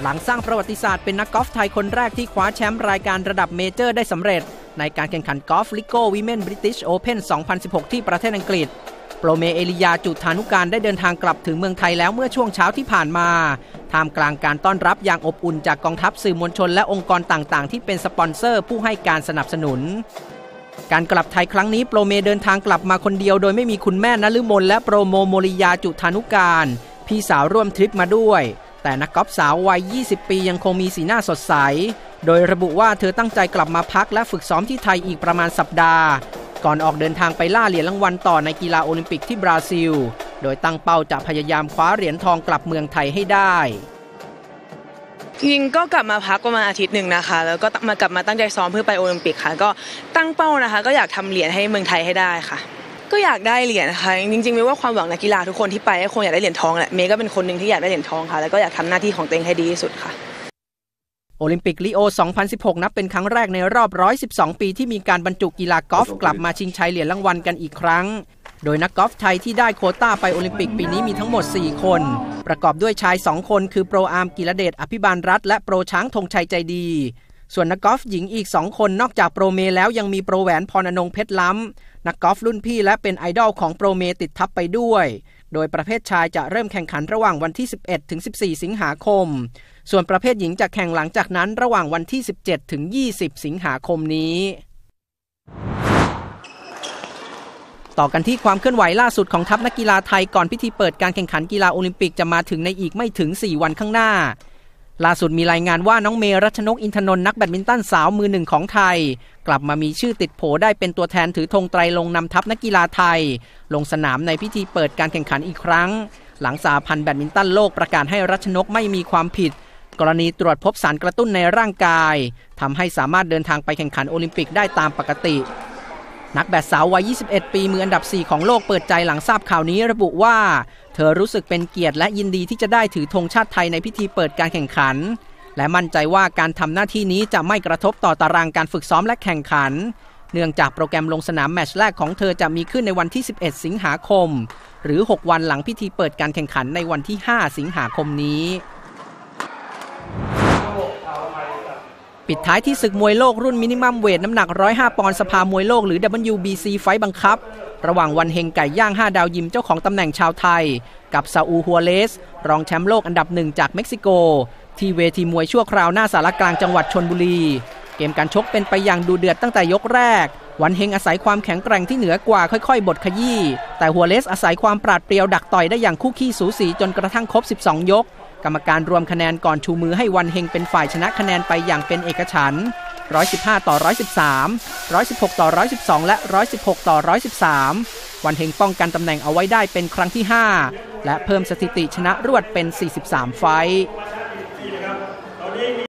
หลังสร้างประวัติศาสตร์เป็นนักกอล์ฟไทยคนแรกที่คว้าแชมป์รายการระดับเมเจอร์ได้สำเร็จในการแข่งขันกอล์ฟลิโก้วีเมนบริติชโอเพ่น 2016 ที่ประเทศอังกฤษโปรเมเอลิยาจุธานุการได้เดินทางกลับถึงเมืองไทยแล้วเมื่อช่วงเช้าที่ผ่านมาท่ามกลางการต้อนรับอย่างอบอุ่นจากกองทัพสื่อมวลชนและองค์กรต่างๆที่เป็นสปอนเซอร์ผู้ให้การสนับสนุนการกลับไทยครั้งนี้โปรเมเดินทางกลับมาคนเดียวโดยไม่มีคุณแม่นฤมลและโปรโมริยาจุธานุการพี่สาวร่วมทริปมาด้วยแต่นักกอล์ฟสาววัย 20 ปียังคงมีสีหน้าสดใสโดยระบุว่าเธอตั้งใจกลับมาพักและฝึกซ้อมที่ไทยอีกประมาณสัปดาห์ก่อนออกเดินทางไปล่าเหรียญรางวัลต่อในกีฬาโอลิมปิกที่บราซิลโดยตั้งเป้าจะพยายามคว้าเหรียญทองกลับเมืองไทยให้ได้จริงก็กลับมาพักประมาณอาทิตย์หนึ่งนะคะแล้วก็กลับมาตั้งใจซ้อมเพื่อไปโอลิมปิกค่ะก็ตั้งเป้านะคะก็อยากทำเหรียญให้เมืองไทยให้ได้ค่ะก็อยากได้เหรียญค่ะจริงๆไม่ว่าความหวังนักกีฬาทุกคนที่ไปคงอยากได้เหรียญทองแหละเมย์ก็เป็นคนหนึ่งที่อยากได้เหรียญทองค่ะแล้วก็อยากทำหน้าที่ของตัวเองให้ดีที่สุดค่ะโอลิมปิกริโอ 2016 นับเป็นครั้งแรกในรอบ112 ปีที่มีการบรรจุกีฬากอล์ฟกลับมาชิงชัยเหรียญรางวัลกันอีกครั้งโดยนักกอล์ฟไทยที่ได้โควต้าไปโอลิมปิกปีนี้มีทั้งหมด4คนประกอบด้วยชาย2คนคือโปรอาร์มกิรเดชอภิบาลรัตน์และโปรช้างธงชัยใจดีส่วนนักกอล์ฟหญิงอีก2คนนอกจากโปรเมแล้วยังมีโปรแหวนพรอนงเพชรล้ำนักกอล์ฟรุ่นพี่และเป็นไอดอลของโปรเมติดทับไปด้วยโดยประเภทชายจะเริ่มแข่งขันระหว่างวันที่ 11 ถึง 14 สิงหาคมส่วนประเภทหญิงจะแข่งหลังจากนั้นระหว่างวันที่ 17 ถึง 20 สิงหาคมนี้ต่อกันที่ความเคลื่อนไหวล่าสุดของทัพนักกีฬาไทยก่อนพิธีเปิดการแข่งขันกีฬาโอลิมปิกจะมาถึงในอีกไม่ถึง4วันข้างหน้าล่าสุดมีรายงานว่าน้องเมรัชนกอินทนนท์นักแบดมินตันสาวมือหนึ่งของไทยกลับมามีชื่อติดโผได้เป็นตัวแทนถือธงไตรลงนำทัพนักกีฬาไทยลงสนามในพิธีเปิดการแข่งขันอีกครั้งหลังสหพันธ์แบดมินตันโลกประกาศให้รัชนกไม่มีความผิดกรณีตรวจพบสารกระตุ้นในร่างกายทำให้สามารถเดินทางไปแข่งขันโอลิมปิกได้ตามปกตินักแบดสาววัย 21 ปีมืออันดับ 4 ของโลกเปิดใจหลังทราบข่าวนี้ระบุว่าเธอรู้สึกเป็นเกียรติและยินดีที่จะได้ถือธงชาติไทยในพิธีเปิดการแข่งขันและมั่นใจว่าการทำหน้าที่นี้จะไม่กระทบต่อตารางการฝึกซ้อมและแข่งขันเนื่องจากโปรแกรมลงสนามแมตช์แรกของเธอจะมีขึ้นในวันที่ 11 สิงหาคมหรือ 6 วันหลังพิธีเปิดการแข่งขันในวันที่ 5 สิงหาคมนี้ปิดท้ายที่ศึกมวยโลกรุ่นมินิมัมเวทน้ำหนัก105 ปอนด์สภามวยโลกหรือ WBC ไฟท์บังคับระหว่างวันเฮงไก่ย่าง5 ดาวยิมเจ้าของตำแหน่งชาวไทยกับซาอูฮัวเลสรองแชมป์โลกอันดับ1จากเม็กซิโกที่เวทีมวยชั่วคราวหน้าศาลากลางจังหวัดชลบุรีเกมการชกเป็นไปอย่างดุเดือดตั้งแต่ยกแรกวันเฮงอาศัยความแข็งแกร่งที่เหนือกว่าค่อยๆบดขยี้แต่ฮัวเลสอาศัยความปราดเปรียวดักต่อยได้อย่างคู่ขี้สูสีจนกระทั่งครบ12 ยกกรรมการรวมคะแนนก่อนชูมือให้วันเฮงเป็นฝ่ายชนะคะแนนไปอย่างเป็นเอกฉันท์115 ต่อ 113 116 ต่อ 112 และ 116 ต่อ 113 วันเฮงป้องกันตำแหน่งเอาไว้ได้เป็นครั้งที่ 5 และเพิ่มสถิติชนะรวดเป็น 43 ไฟท์